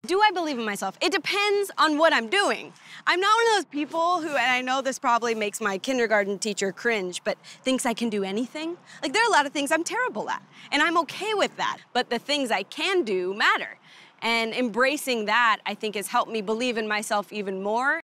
Do I believe in myself? It depends on what I'm doing. I'm not one of those people who, and I know this probably makes my kindergarten teacher cringe, but thinks I can do anything. Like, there are a lot of things I'm terrible at, and I'm okay with that. But the things I can do matter. And embracing that, I think, has helped me believe in myself even more.